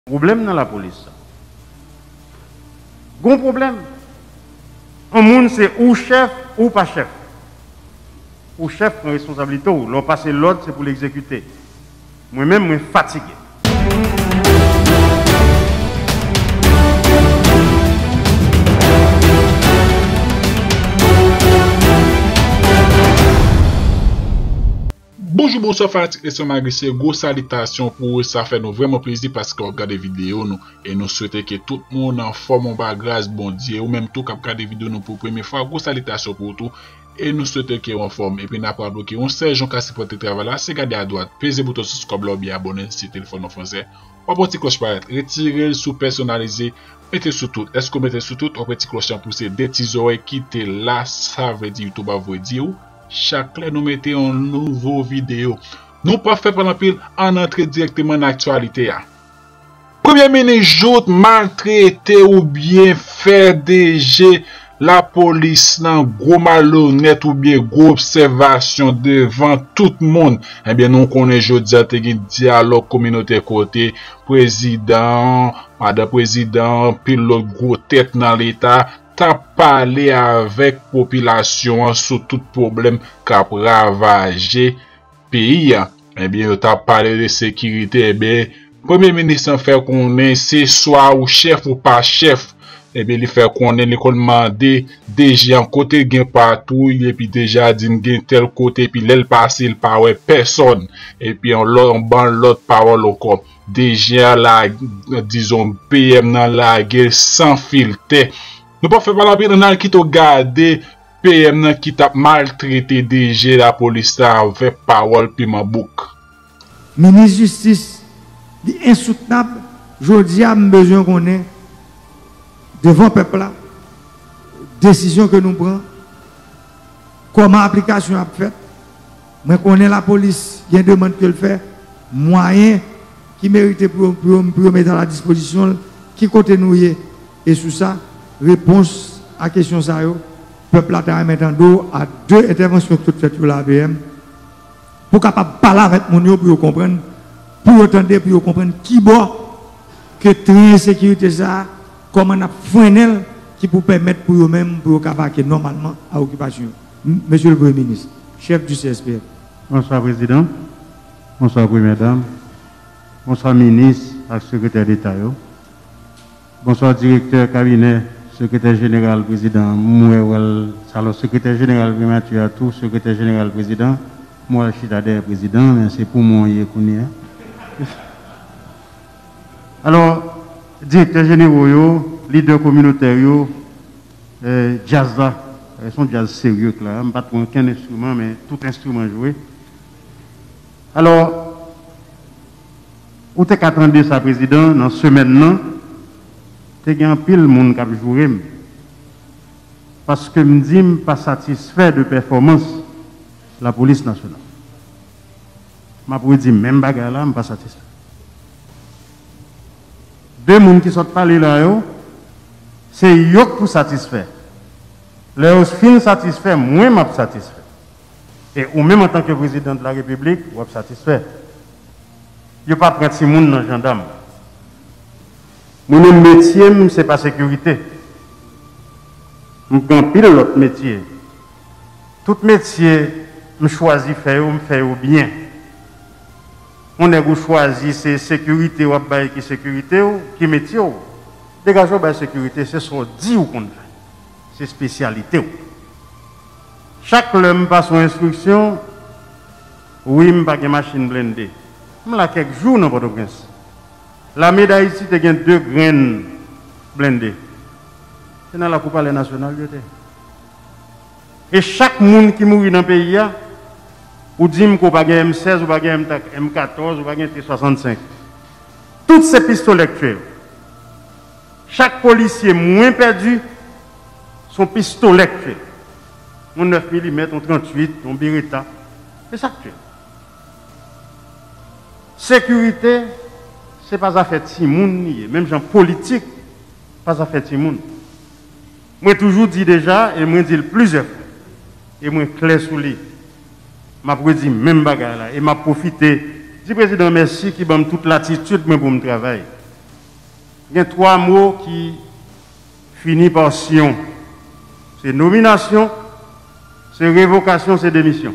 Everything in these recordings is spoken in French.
Problème dans la police. Gros problème. Un monde c'est ou chef ou pas chef. Ou chef prend responsabilité ou l'on passe l'ordre c'est pour l'exécuter. Moi-même je suis fatigué. Bonjour, bonsoir, fanatique et malgré ces grosses salutations pour eux, ça fait nous vraiment plaisir parce qu'on regarde des vidéos nous et nous souhaitons que tout le monde en forme en grâce bon Dieu ou même tout qui regarde des vidéos nous pour la première fois, grosses salutations pour tout et nous souhaitons qu'ils en forme et puis n'a pas bloqué on sait gens qui supportent le travail là, c'est garder à droite, pesez bouton subscribe là bien abonner si téléphone en français. Ou petit cloche pour être retirez sous personnalisé, mettez sous tout. Est-ce que mettez sous tout ou petit cloche pour pousser des petits oreilles qui te là, ça veut dire YouTube va vous dire chaque clé nous mettons une nouvelle vidéo. Nous pas fait pendant pile en entrer directement dans l'actualité. Premier ministre maltraité ou bien fait DG la police nan gros malhonnête ou bien gros observation devant tout le monde. Eh bien nous connaissons jodi a te gen dialogue communautaire côté président, madame président, puis l'autre gros tête dans l'état. T'as parlé avec population sur tout problème qui a ravagé pays. Eh bien, t'as parlé de sécurité. Eh bien, premier ministre fait qu'on est c'est soit ou chef ou pas chef. Eh bien, il fait qu'on est l'école demandé déjà en côté gain partout et puis déjà dit gain tel côté puis l'elle passe il pas ouais personne et puis on ban l'autre parole encore déjà la disons PM dans la guerre sans filtre. Nous pas fait la peine dans qui te garder PM qui t'a maltraité DG la police avec parole puis ma bouc. Ministre justice, insoutenable, jodi a besoin qu'on ait devant le peuple là, décision que nous prenons, comment application a fait, mais qu'on ait la police, il y a une demande que le fait, moyen qui mérite pour mettre à la disposition, qui côté nous y est, et sous ça, réponse à la question ça, le peuple a remis en dos à deux interventions toutes faites sur l'ABM pour capable parler avec mon yo pour comprendre, pour entendre, pour comprendre qui boit que très sécurité ça, comment on a freiné qui pour permettre pour eux-mêmes pour capable normalement à l'occupation. Monsieur le Premier ministre, chef du CSPF. Bonsoir Président, bonsoir Première Dame, bonsoir ministre et secrétaire d'État. Bonsoir directeur cabinet, secrétaire général président, Mouel, secrétaire général primature, tout secrétaire général président, moi Chitader président, mais c'est pour moi Yekounia. Alors, directeur général, leader communautaire, jazz là, son jazz sérieux là, pas aucun instrument, mais tout instrument joué. Alors, où t'es qu'attendre ça président dans ce semaine-là? Il y a un pile de monde qui a joué. Parce que je ne suis pas satisfait de performance de la police nationale. Je peux dire même bagarre là, je ne suis pas satisfait. Deux personnes qui sont parlés là, c'est eux pour satisfaire. Les fins satisfaits, moi je suis satisfait. Et ou même en tant que président de la République, je suis satisfait. Je ne pas prendre si monde dans le gendarme. Mon métier, ce n'est pas sécurité. Je prends pile l'autre métier. Tout métier, je choisis faire ou me faire bien. On a choisi c'est sécurité ou qui sécurité ou qui métier. Dégagez la sécurité, c'est ce qu'on dit ou qu'on fait. C'est spécialité. Chaque homme passe son instruction. Oui, je n'ai pas de machine blindée. Je l'ai quelques jours dans Port-au-Prince. La médaille ici, il y a 2 graines blindées. C'est dans la Coupe nationale. Et chaque monde qui mourit dans le pays, ou dit qu'on n'a pas M16, ou pas M14, ou pas T65. Toutes ces pistolets actuels. Chaque policier moins perdu, son pistolet actuel. On 9 mm, on 38, on Beretta. C'est ça actuel. Sécurité, ce n'est pas affaire de Timoun, même gens politique, pas affaire de Timoun. Moi, toujours dit déjà, et moi, dis plusieurs fois, et moi, clair sous lui. Je dit même bagarre là, et m'a profité. Dis président, merci qui m'a toute l'attitude pour me travailler. Il y a 3 mots qui finissent par sion. C'est nomination, c'est révocation, c'est démission.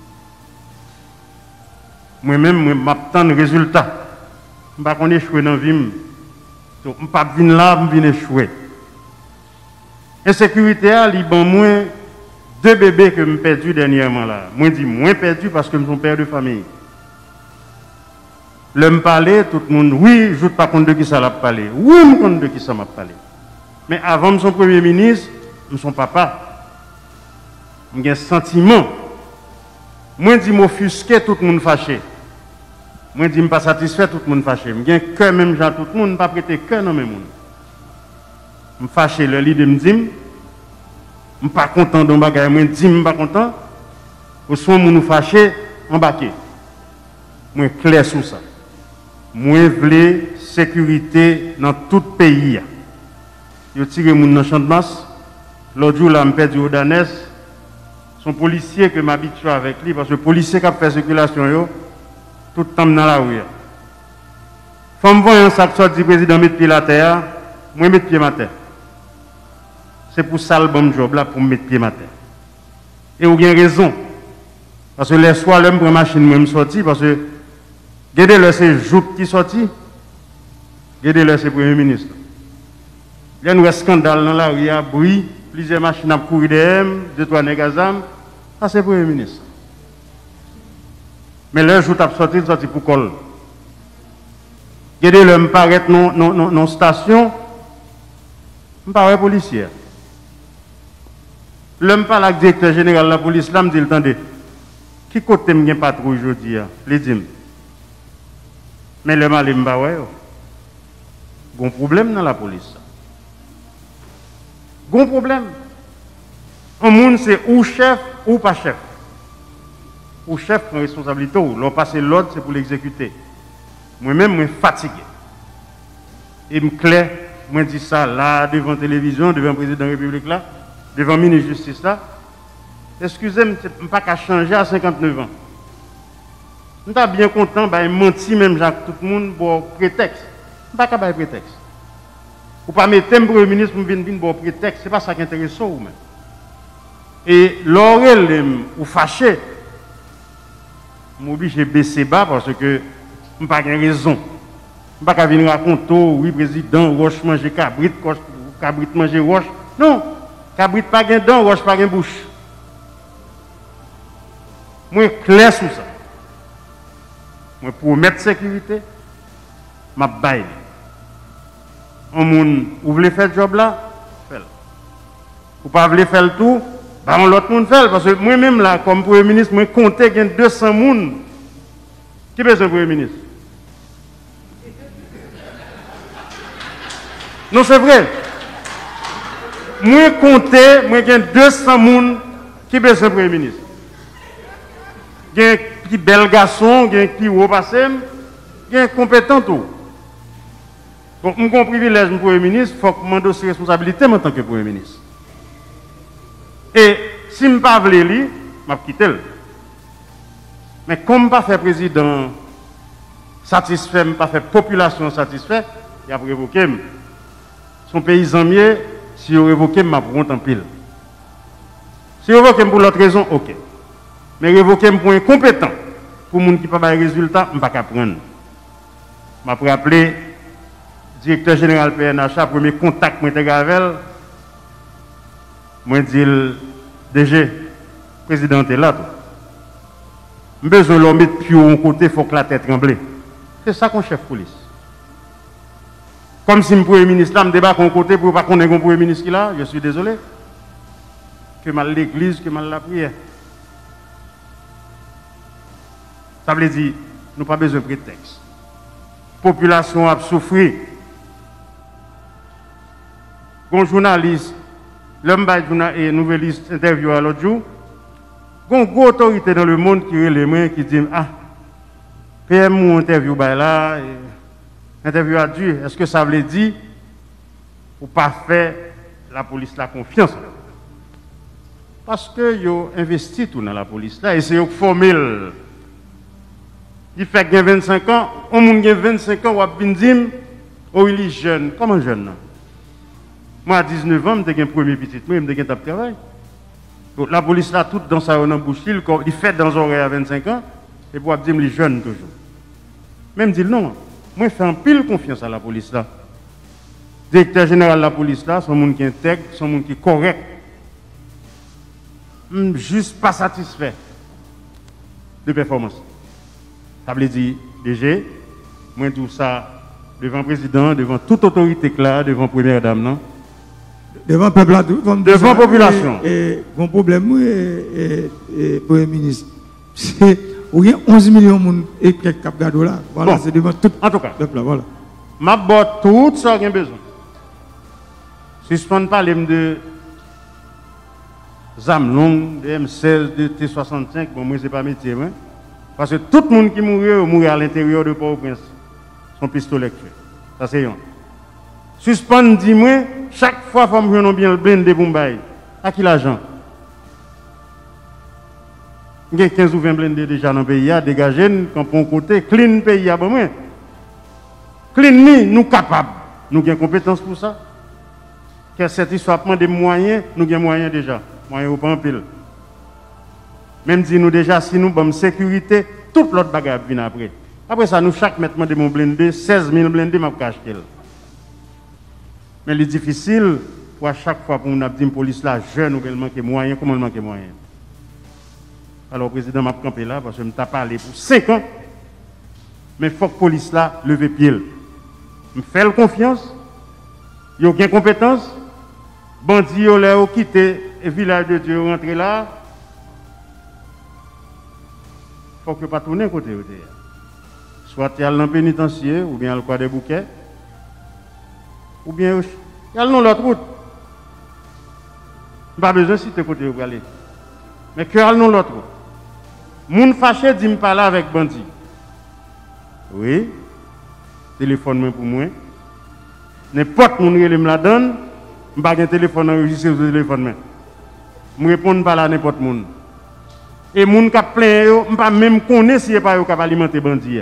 Moi-même, je m'attends le résultat. Je ne vais pas échouer dans la vie. Je ne vais pas venir là, je vais échouer. Insécurité, il y a moins 2 bébés que je perdu dernièrement là. Moi, je dis moins perdu parce que je suis père de famille. Le me parler, tout le monde, oui, je ne sais pas compte de qui ça l'a parlé. Oui, je compte de qui ça m'a parlé. Mais avant de son premier ministre, je suis papa. J'ai un sentiment. Moi, je dis m'offusquer, tout le monde fâché. Moi, je dis pas satisfait, tout le monde fâché. J'ai un cœur, même gens, tout le monde, pas prêter cœur dans mes monde. Je suis fâché, le leader me dit, je ne suis pas content de mon bagage, je dis, je ne suis pas content. Au son, je suis fâché, embarqué. Je suis clair sur ça. Moi, je veux sécurité dans tout le pays. Je tire mon dans le champ de masse. L'autre jour, je me perdu au Danès. Son policier que m'habitue avec lui, parce que le policier qui a fait circulation, tout le temps dans la rue. Quand je vois un sac du président mettre pied à la terre, moi, je mets pied à terre. C'est pour ça le bon job là, pour mettre pied à terre. Et vous avez raison. Parce que les soirs, je prends la machine, je me sorti, parce que regardez-le, c'est Jout qui sorti. Regardez-le, c'est le Premier ministre. Il y a un scandale dans la rue, il y a bruit, plusieurs machines à courir derrière, 2-3 négazam. Ça, c'est le Premier ministre. Mais là, Jout a sorti, il sorti pour coller. Regardez-le, je paraît dans station, je paraît policier. L'homme parle avec le directeur général de la police, là, me dit, attendez, qui côté me pas trop aujourd'hui? Les dit. Mais le mal est pas ouais. Bon problème dans la police. Bon problème. Un monde c'est ou chef ou pas chef. Ou chef prend responsabilité ou l'on passe l'ordre c'est pour l'exécuter. Moi-même je suis fatigué. Et me clair, moi dis ça là devant la télévision, devant le président de la République là, devant le ministre de la Justice là. Excusez-moi, je ne peux pas changer à 59 ans. Je suis bien content, je menti même Jacques, tout le monde pour prétexte. Je ne peux pas prétexte. Ou pas mettre un premier ministre pour venir pour prétexte, ce n'est pas ça qui intéresse ou même. Et l'oreille ou fâché, je suis obligé de baisser bas parce que je n'ai pas de raison. Je ne peux pas venir raconter, oui, président, Roche manger cabrit, cabrit manger Roche. Non, cabrit pas de dents, Roche pas de bouche. Moi, clair sur ça. Moi, pour mettre sécurité, je baille. On moun, vous voulez faire le job là, faites-le. Vous ne voulez pas faire le tout, on l'autre monde fait. Parce que moi-même là, comme Premier ministre, je compte qu'il y a 200 personnes qui besoin de Premier ministre. Non, c'est vrai. Moi, compte, moi, il y a 200 personnes qui besoin de Premier ministre. Il y a un petit bel garçon, il y a un petit haut passé, il y a un compétent tout. Donc, je suis privilège de Premier ministre, il faut que je m'endosse responsabilité en tant que Premier ministre. Et si je ne veux pas lui, je vais quitter. Mais comme je ne pas faire président satisfait, je ne pas faire population satisfait, il a révoqué. Son paysan mieux, si il révoqué, je vais prendre en pile. Si il révoqué pour l'autre raison, ok. Mais révoquer pour incompétent, pour les gens qui n'ont pas de résultat, je ne vais pas prendre. Je vais rappeler le directeur général PNHA, premier contact que j'ai avec elle. Je dis, DG, le président est là. Je besoin de l'homme mettre plus haut côté, il faut que la tête tremble. C'est ça qu'on chef police. Comme si le Premier ministre là me débat de côté pour ne pas connaître le Premier ministre qui là, je suis désolé. Que mal l'église, que mal la prière. Ça veut dire, nous n'avons pas besoin de prétexte. La population a souffert. Un journaliste, l'homme et nouvelliste interview à l'autre jour, il y a une grosse autorité dans le monde qui est les mains qui dit ah, PM ou interview là, interview à Dieu, est-ce que ça veut dire ou pas faire la police la confiance? Parce que yo investi tout dans la police là et c'est eux qui formé. Il fait 25 ans, on a 25 ans, on a dit Oh, il est jeune. Comment jeune, non? Moi, à 19 ans, j'ai un premier petit, moi, j'ai un travail. Donc, la police, là, toute dans sa bouche, il fait dans oreilles à 25 ans, et pour dire, les jeunes toujours. Même dire non. Moi, je fais un pile confiance à la police, là. Directeur général de la police, là, son monde qui est intègre, son monde qui est correct. Juste pas satisfait de performance. Ça veut dire, DG, moi, je dis ça devant le président, devant toute autorité claire, devant la première dame, non? Devant le peuple, devant la population. Et mon problème, et Premier ministre, c'est où il y a 11 millions de monde et quelques cap gado là. Voilà, c'est devant tout en tout cas, le peuple là. Voilà. Ma botte tout ça qu'il y a besoin. Suspendre parler de ZAM longue, de M16, de T65, bon, moi, c'est pas métier, hein? Parce que tout le monde qui mourit à l'intérieur de Port-au-Prince, son pistolet tué. Ça, c'est un. Suspendre, dis-moi, chaque fois, il faut me bien le blindé pour me à qui l'argent? Il y a 15 ou 20 blindés déjà dans le pays, dégagés, quand on côté, clean le pays, bon, moi. Clean, nous capables. Nous avons compétence pour ça. Que cette histoire prend des moyens, nous avons moyens déjà. Moyens au pas en pile. Même si nous déjà, si nous avons sécurité, toute l'autre bagarre vient après. Après ça, nous, chaque mètre de mon blindé, 16 000 blindés, je vais acheter. Mais c'est difficile pour à chaque fois pour nous dire que la police là, jeune, ou manque de moyens, comment elle manque de moyens. Alors, le président m'a campé là parce que je m'ai parlé pour 5 ans. Mais il faut que la police là leve pied. Je me fais confiance. Il y a aucune compétence. Bandits ont quitté le village de Dieu, rentré là. Il faut que pas tourner côté. Soit il y a le pénitencier, ou bien le coin des bouquets, ou bien il y a l'autre route. Pas besoin de citer côté où aller. Mais que y a l'autre route. Moun fâché dit me parler avec bandit. Oui. Téléphone pour moi. N'importe moun qui me la donne, je n'ai pas un téléphone enregistré sur le téléphone. Je réponds pas à n'importe moun. Et moun qui plein yo, je pas même connaître si pas yo capable alimenter bandit.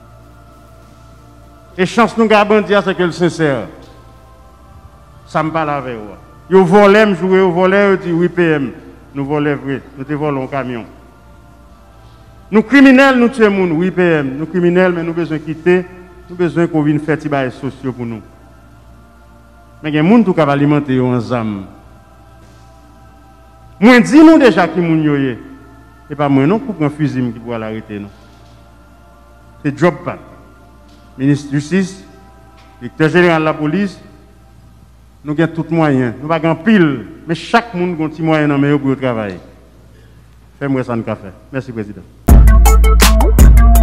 Et chance nous gars bandit c'est que le sincère. Ça me parle avec vous. Yo volé, me jouer au volé, dit oui PM. Nous volons vrai, nous te volons un camion. Nous criminels, nous tuons moun, oui PM. Nous criminels, mais nous besoin quitter, nous besoin qu'on vienne faire des bails sociaux pour nous. Mais il y a des gens qui peuvent alimenter en zam. Moi, dis-nous déjà qui moun yoye. Et pas moi non pour prendre un fusil qui pourra l'arrêter. C'est job pas. Ministre de Justice, directeur général de la police, nous avons tous les moyens. Nous n'avons pas pile, mais chaque monde a un petit moyen pour travailler. Fais-moi ça, nous café. Merci, Président.